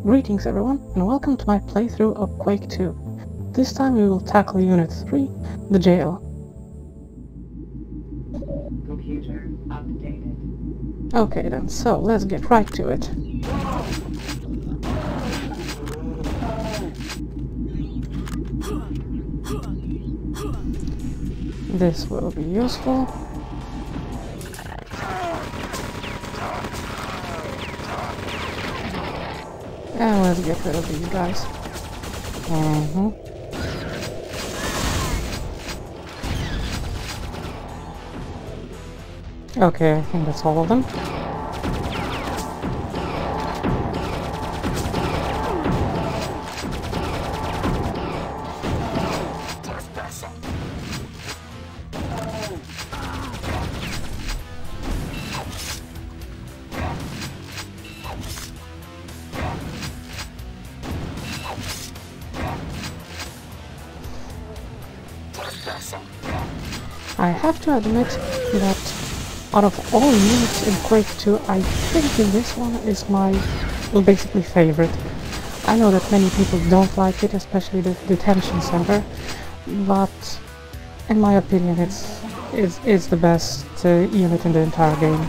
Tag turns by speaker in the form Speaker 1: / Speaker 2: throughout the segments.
Speaker 1: Greetings everyone, and welcome to my playthrough of Quake 2. This time we will tackle Unit 3, the jail.
Speaker 2: Computer updated.
Speaker 1: Okay then, so let's get right to it. This will be useful. And let's get rid of these guys. Okay, I think that's all of them. I have to admit that out of all units in Quake 2, I think this one is my, well, basically favorite. I know that many people don't like it, especially the detention center, but in my opinion it's the best unit in the entire game.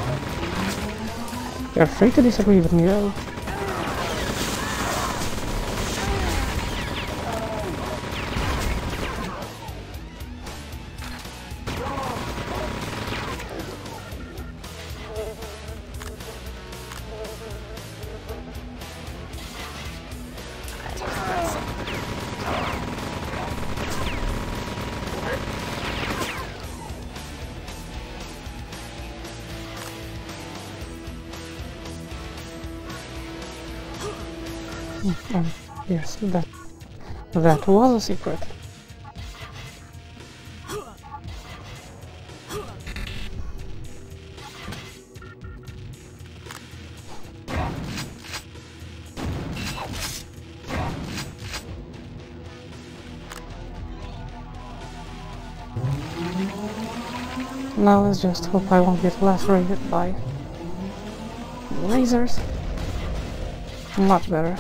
Speaker 1: You're free to disagree with me though. Yes, that was a secret. Now let's just hope I won't get lacerated by lasers. Much better.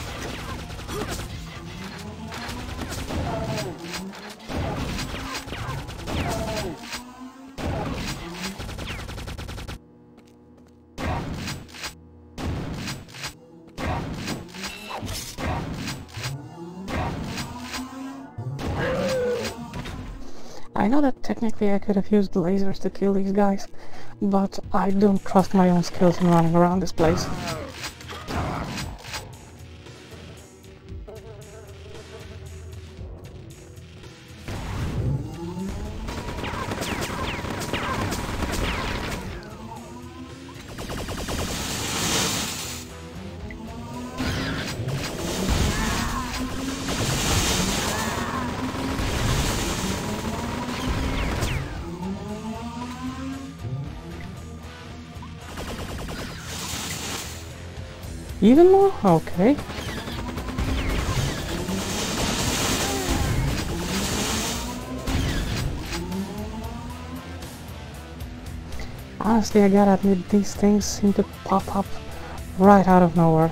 Speaker 1: I know that technically I could have used lasers to kill these guys, but I don't trust my own skills in running around this place. Even more? Okay. Honestly, I gotta admit, these things seem to pop up right out of nowhere.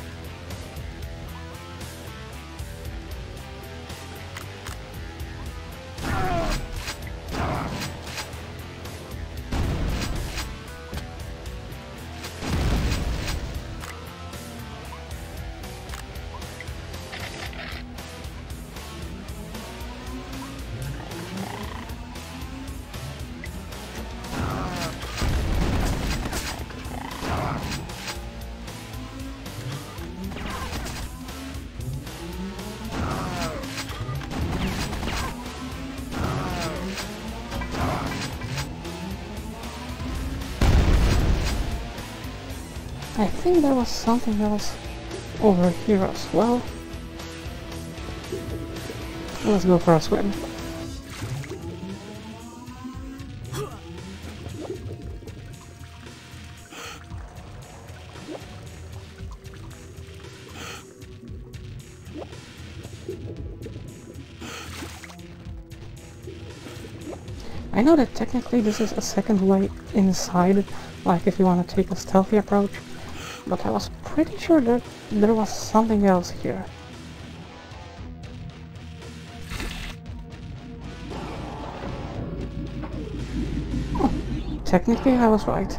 Speaker 1: I think there was something else over here as well. Let's go for a swim. I know that technically this is a second way inside, like if you want to take a stealthy approach, but I was pretty sure that there was something else here. Oh, technically I was right.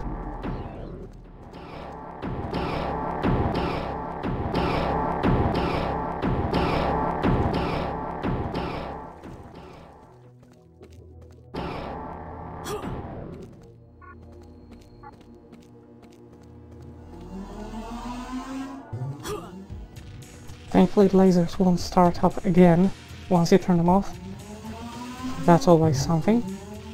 Speaker 1: Thankfully the lasers won't start up again once you turn them off. That's always something.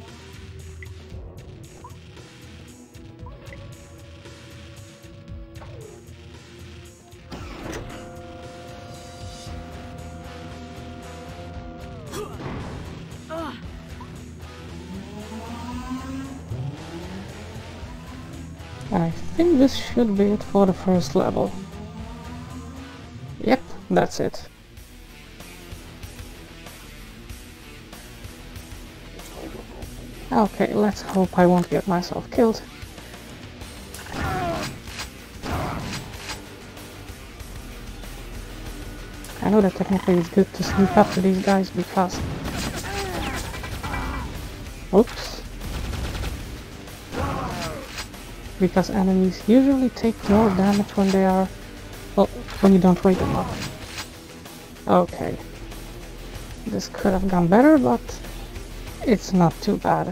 Speaker 1: And I think this should be it for the first level. Yep, that's it. Okay, let's hope I won't get myself killed. I know that technically it's good to sneak up to these guys because... Oops. Because enemies usually take more damage when they are... well, when you don't wake them up. Okay. This could have gone better, but it's not too bad.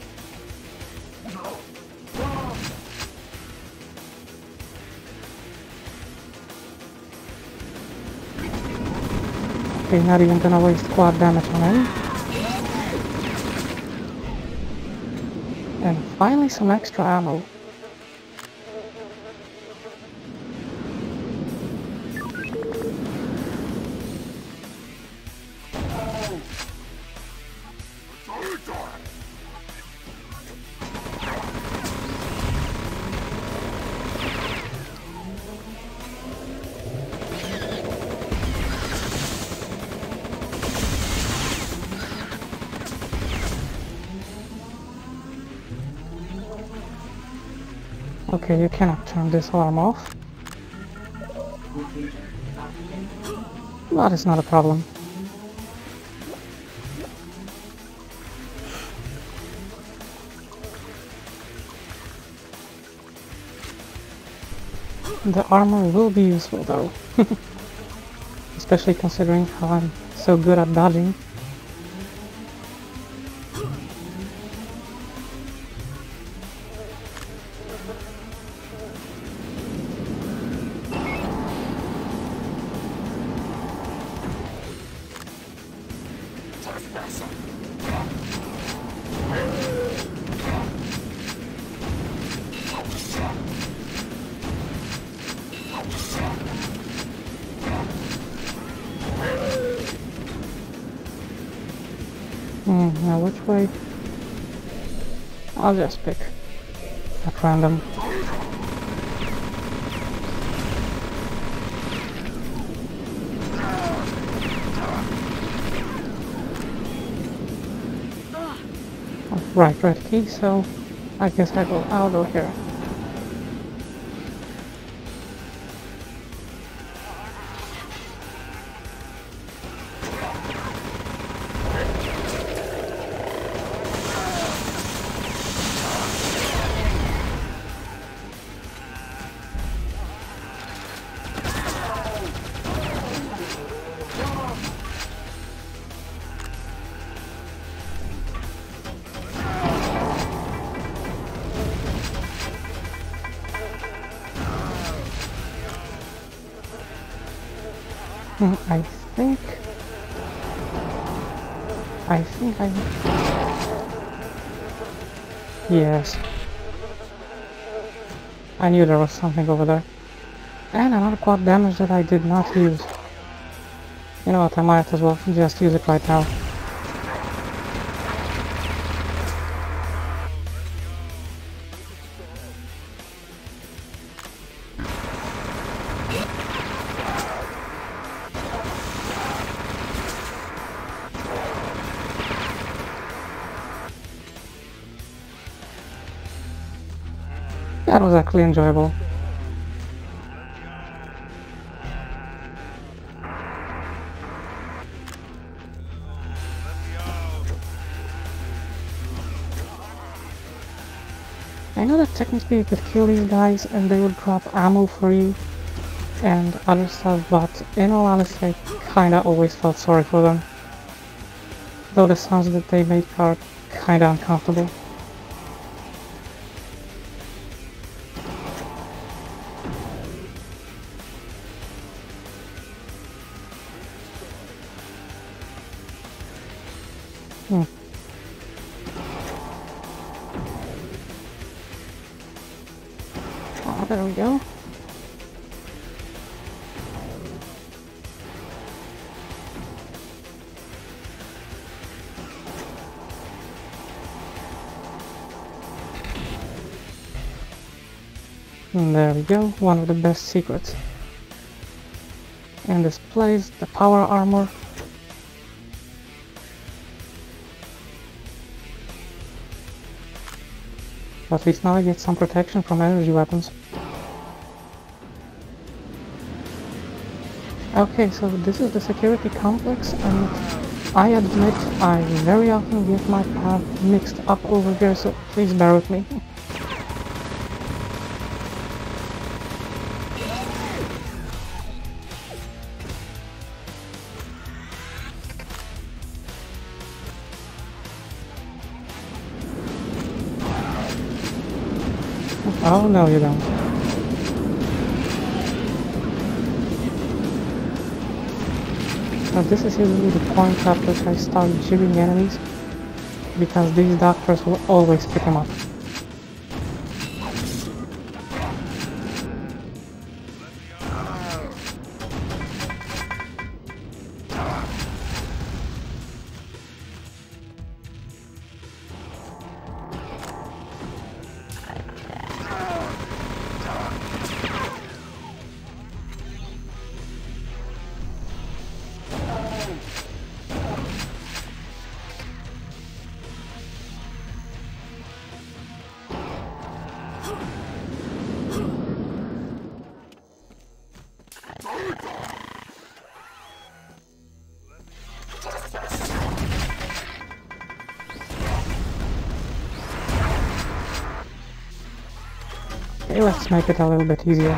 Speaker 1: Okay, not even gonna waste quad damage on him. And finally some extra ammo. Okay, you cannot turn this alarm off. But it's not a problem. The armor will be useful though. Especially considering how I'm so good at dodging. Now which way? I'll just pick at random. Oh, right key, so I guess I'll go here. I think yes. I knew there was something over there. And another quad damage that I did not use. You know what, I might as well just use it right now. That was actually enjoyable. know that technically you could kill these guys and they would drop ammo for you and other stuff, but in all honesty I kinda always felt sorry for them. Though the sounds that they make are kinda uncomfortable. Oh, there we go. And there we go, one of the best secrets in this place, the power armor. At least now I get some protection from energy weapons. Okay, so this is the security complex, and I admit I very often get my path mixed up over here, so please bear with me. Oh, no you don't. Now this is usually the point at which I start jigging enemies, because these doctors will always pick them up. Okay, let's make it a little bit easier.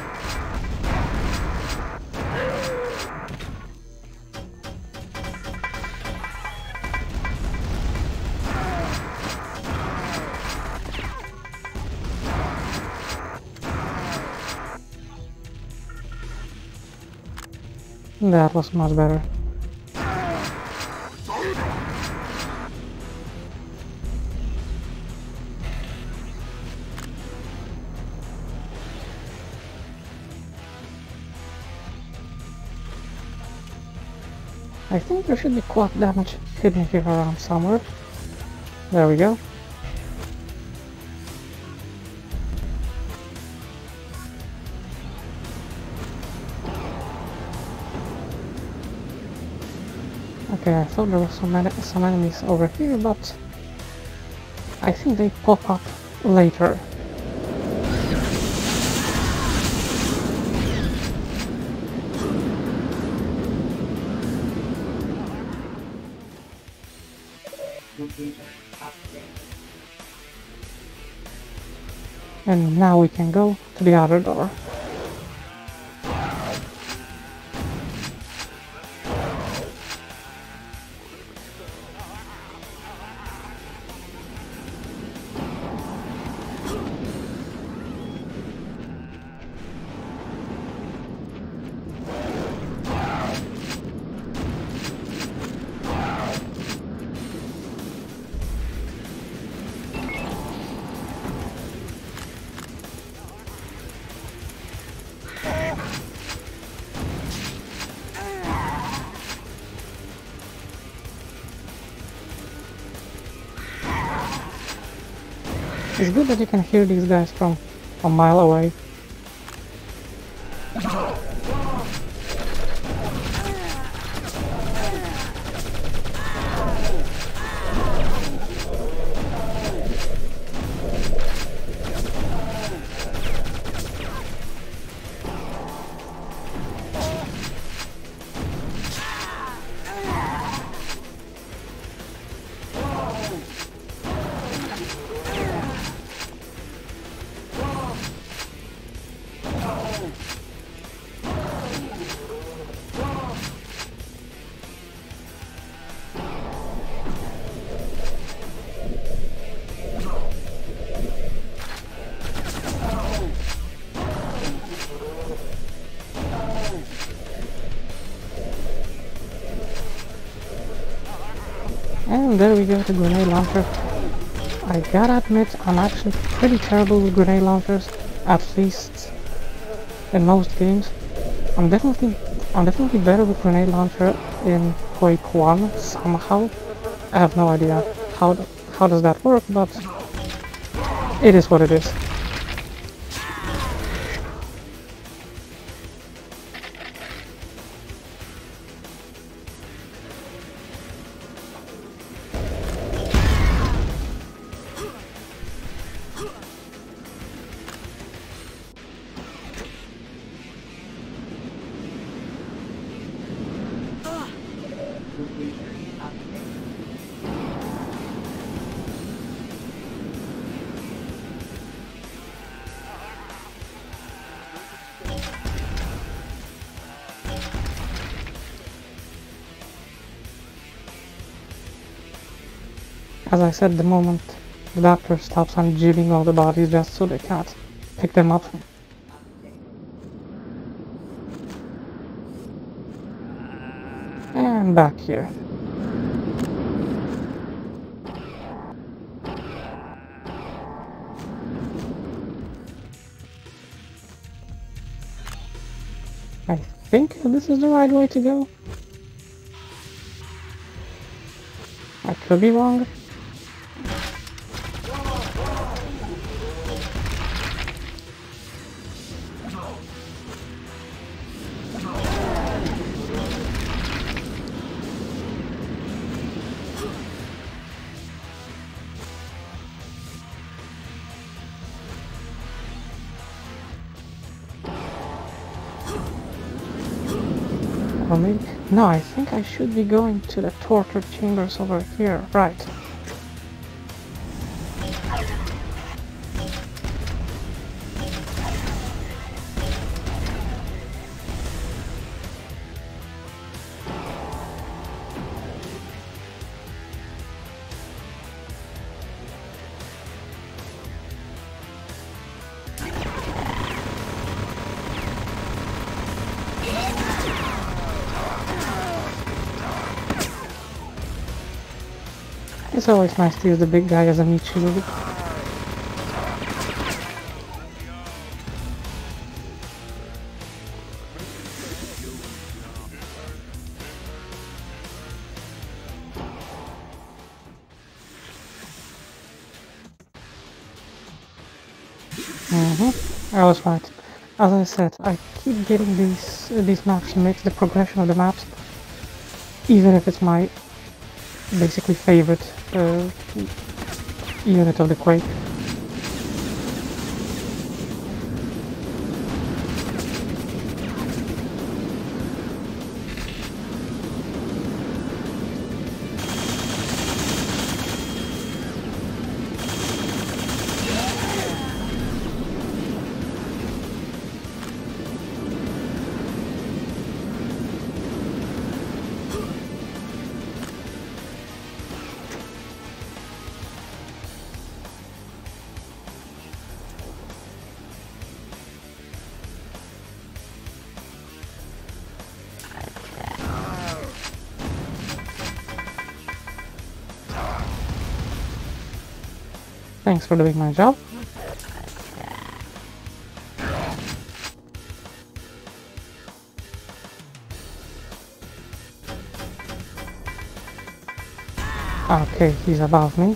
Speaker 1: That was much better. I think there should be quite damage hidden here around somewhere. There we go. Okay, I thought there were some enemies over here, but I think they pop up later. And now we can go to the other door. It's good that you can hear these guys from a mile away. And there we go, the grenade launcher. I gotta admit, I'm actually pretty terrible with grenade launchers, at least in most games. I'm definitely better with grenade launcher in Quake 1 somehow. I have no idea how does that work, but it is what it is. As I said, the moment the doctor stops unjibbing all the bodies just so they can't pick them up. And back here. I think this is the right way to go. I could be wrong. Or maybe... No, I think I should be going to the torture chambers over here. Right. It's always nice to use the big guy as a meat shield. I was right. As I said, I keep getting these maps mixed, the progression of the maps, even if it's my basically favorite unit of the Quake. Thanks for doing my job. Okay, he's above me.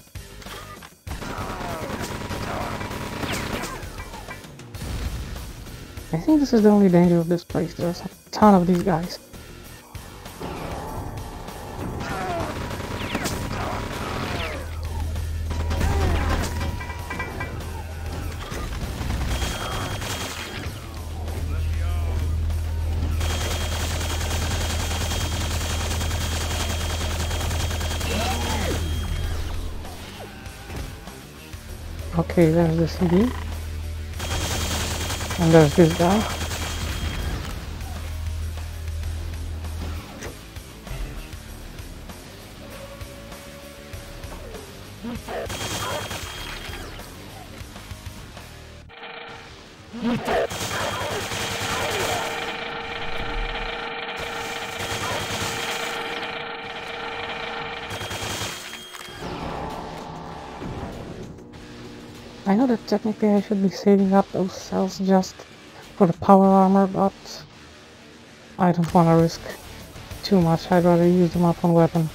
Speaker 1: I think this is the only danger of this place. There's a ton of these guys. Okay, there's the CD. And there's this guy. I know that technically I should be saving up those cells just for the power armor, but I don't want to risk too much. I'd rather use them up on weapon.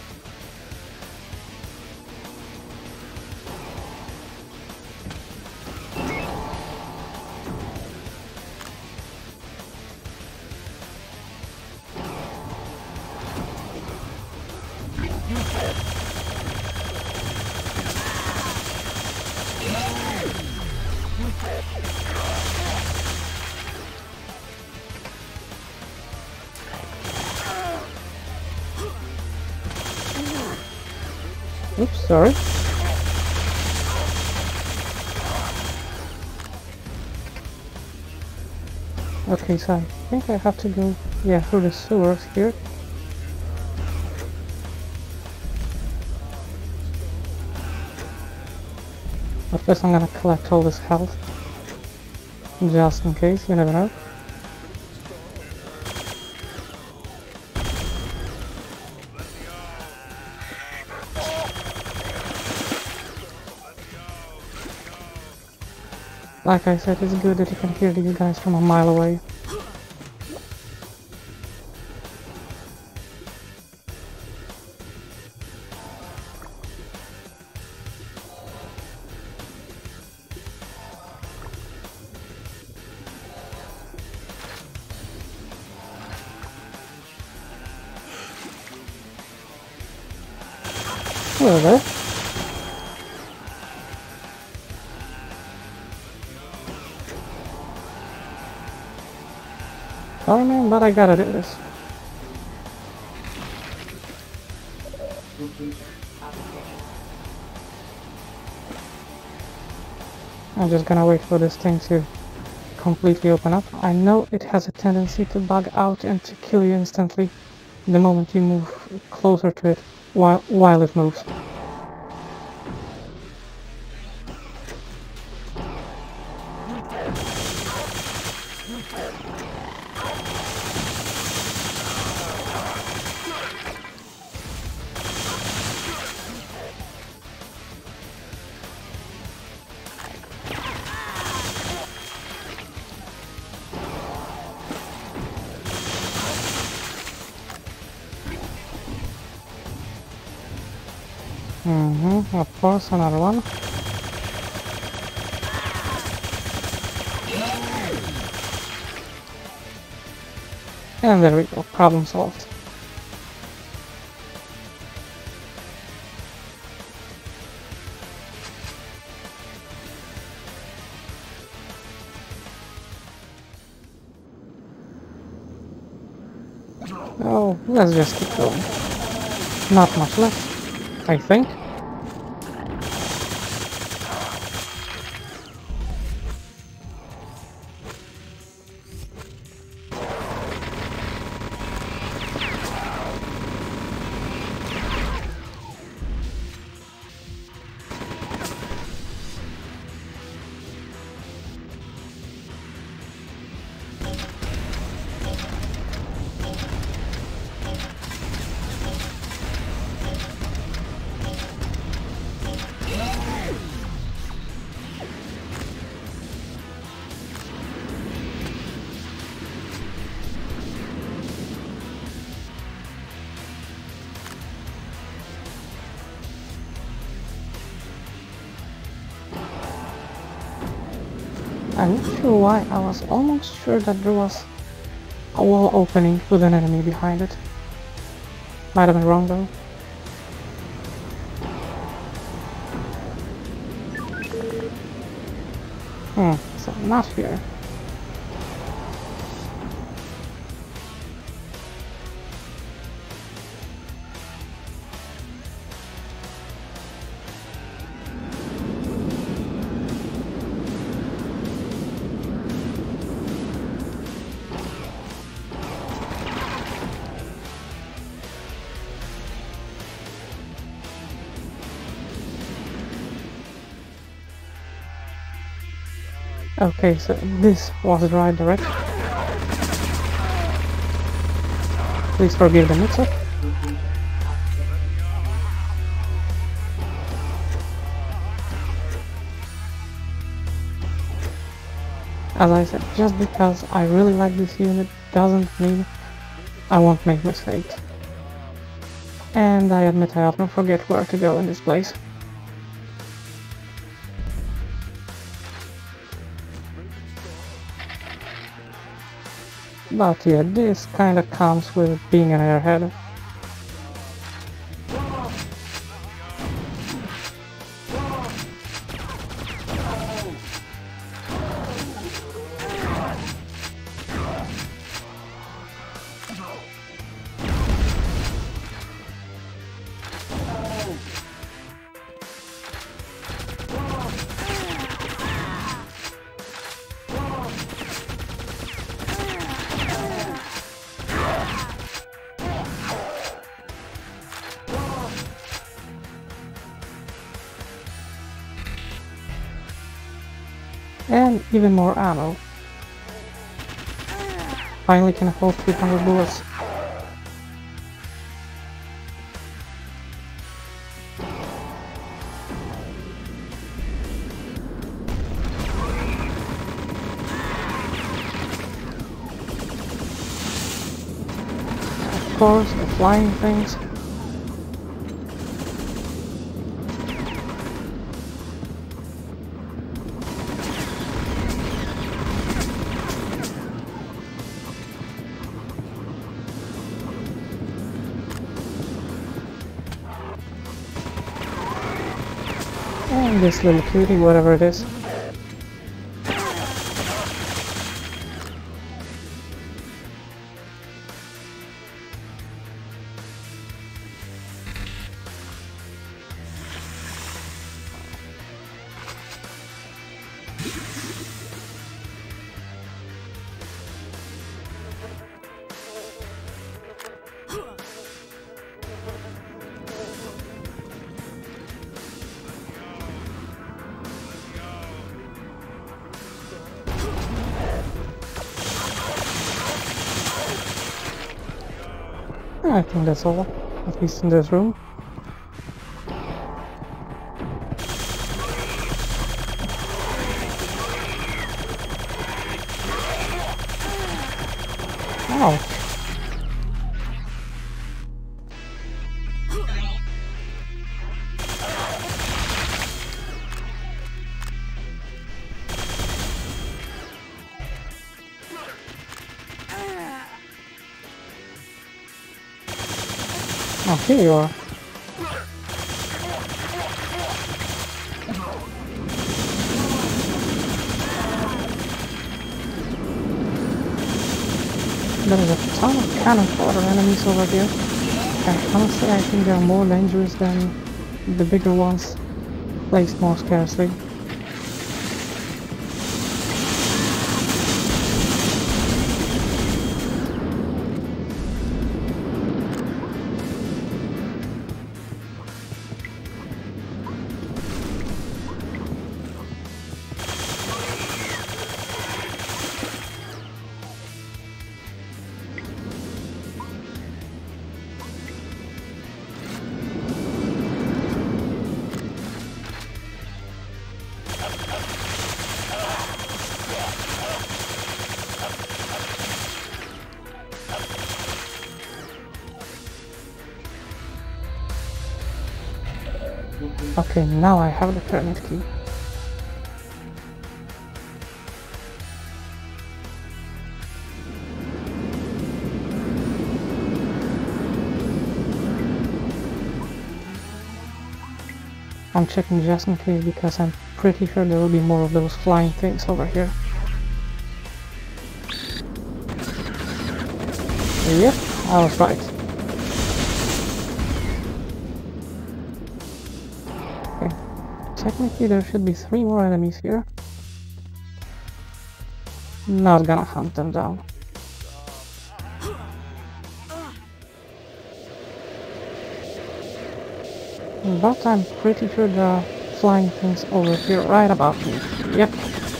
Speaker 1: Oops, sorry. Okay, so I think I have to go, yeah, through the sewers here. But first I'm gonna collect all this health. Just in case, you never know. Like I said, it's good that you can hear these guys from a mile away. Hello there. Sorry man, but I gotta do this. I'm just gonna wait for this thing to completely open up. I know it has a tendency to bug out and to kill you instantly the moment you move closer to it while it moves. Of course, another one. And there we go, problem solved. Oh, let's just keep going. Not much left, I think. I'm not sure why, I was almost sure that there was a wall opening with an enemy behind it. Might have been wrong though. So not here. Okay, so this was the right direction. Please forgive the mix-up. As I said, just because I really like this unit doesn't mean I won't make mistakes. And I admit I often forget where to go in this place. But yeah, this kinda comes with being an airhead. And even more ammo. Finally can hold 300 bullets. Of course, the flying things. And this little cutie, whatever it is. I think that's all, at least in this room. Ouch. Oh, here you are. There is a ton of cannon fodder enemies over here. And honestly, I think they are more dangerous than the bigger ones, placed more scarcely. Okay, now I have the pyramid key. I'm checking just in case because I'm pretty sure there will be more of those flying things over here. Yep, I was right. Okay, technically there should be 3 more enemies here. Not gonna hunt them down. But I'm pretty sure there are flying things over here right above me. Yep.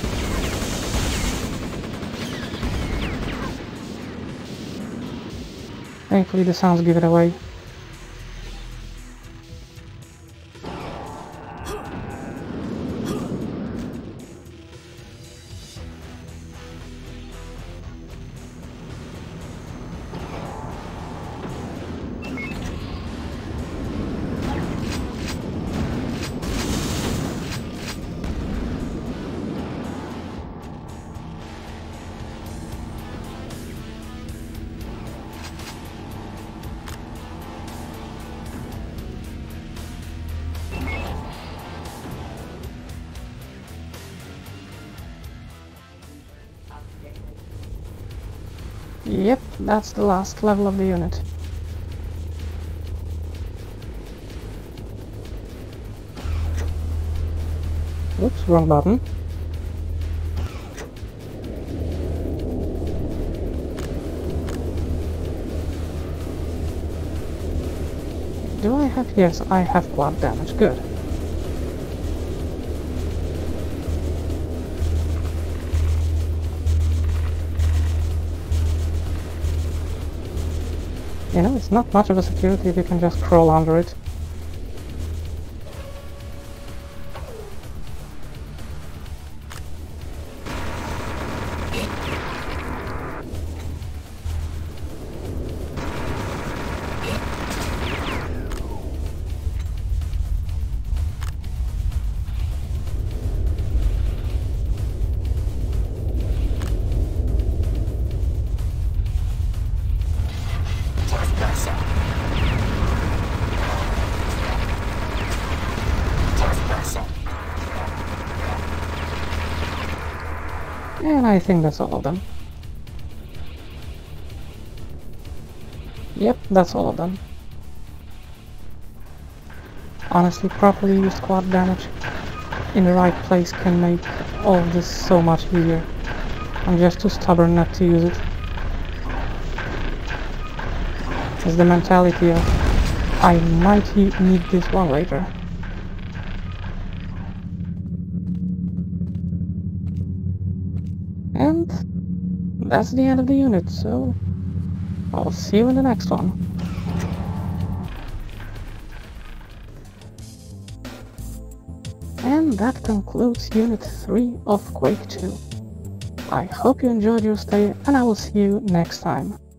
Speaker 1: Thankfully the sounds give it away. Yep, that's the last level of the unit. Oops, wrong button. Do I have... Yes, I have quad damage. Good. You know, it's not much of a security if you can just crawl under it. And I think that's all of them. Yep, that's all of them. Honestly, properly used quad damage in the right place can make all of this so much easier. I'm just too stubborn not to use it. It's the mentality of, I might need this one later. And that's the end of the unit, so I'll see you in the next one. And that concludes Unit 3 of Quake 2. I hope you enjoyed your stay, and I will see you next time.